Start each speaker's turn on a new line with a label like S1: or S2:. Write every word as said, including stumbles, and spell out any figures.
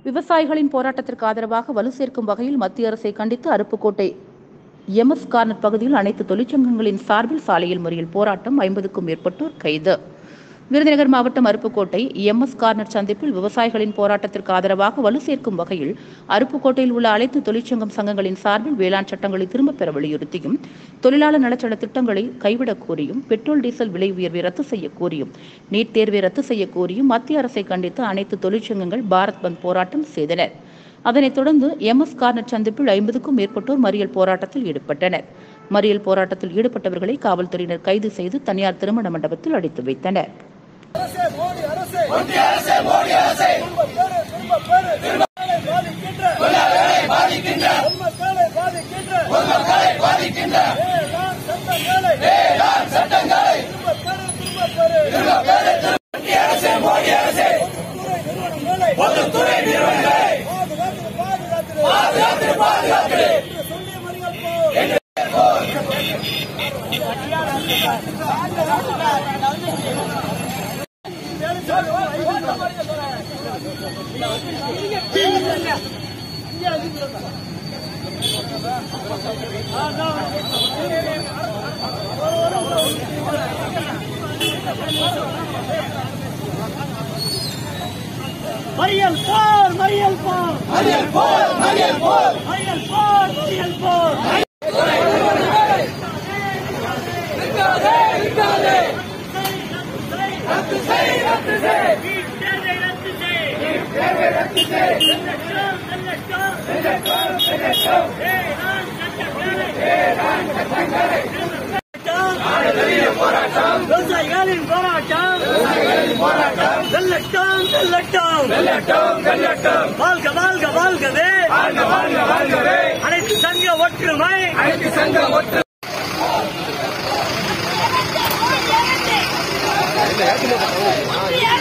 S1: விவசாயிகளின் போராட்டத்திற்கு ஆதரவாக வலு சேர்க்கும் வகையில் மத்திய அரசை கண்டித்து அருப்புக்கோட்டை எம் எஸ் கார்னர் பகுதியில் அனைத்து தொழிற்சங்கங்களின் சார்பில் சாலையில் மறியல் போராட்டம். ஐம்பதுக்கும் மேற்பட்டோர் கைது. விருதுநகர் மாவட்டம் அருப்புக்கோட்டை எம் எஸ் கார்னர் சந்திப்பில் விவசாயிகளின் போராட்டத்திற்கு ஆதரவாக வலு சேர்க்கும் வகையில் அருப்புக்கோட்டையில் உள்ள அனைத்து தொழிற்சங்கம் சங்கங்களின் சார்பில் வேளாண் சட்டங்களை திரும்பப் பெற வலியுறுத்தியும், தொழிலாளர் நலச்சட்ட திட்டங்களை கைவிடக் கோரியும், பெட்ரோல் டீசல் விலை உயர்வை ரத்து செய்ய கோரியும், நீட் தேர்வை ரத்து செய்ய கோரியும் மத்திய அரசை கண்டித்து அனைத்து தொழிற்சங்கங்கள் பாரத் பந்த் போராட்டம் செய்தனர். அதனைத் தொடர்ந்து எம் எஸ் கார்னர் சந்திப்பில் ஐம்பதுக்கும் மேற்பட்டோர் மறியல் போராட்டத்தில் ஈடுபட்டனர். மறியல் போராட்டத்தில் ஈடுபட்டவர்களை காவல்துறையினர் கைது செய்து தனியார் திருமண மண்டபத்தில் அடைத்து வைத்தனர்.
S2: மறியல் போர் மறியல் போர் மறியல் போர் மறியல் போர் மறியல் போர் மறியல் போர் நிக்காதே நிக்காதே ரத்து செய் ரத்து செய் தேர்வை ரத்து செய் தேர்வை ரத்து செய் செல்லட்டும் செல்லட்டும் செல்லட்டும் செல்லட்டும் வேளாண் சட்டங்களை வேளாண் சட்டங்களை விவசாயிகளின் போராட்டம் விவசாயிகளின் போராட்டம் வெல்லட்டும் வெல்லட்டும் வெல்லட்டும் வெல்லட்டும் வாழ்க வாழ்க வாழ்கவே வாழ்க வாழ்க வாழ்கவே அனைத்து சங்க ஒற்றுமை அனைத்து சங்க ஒற்றுமை Yeah.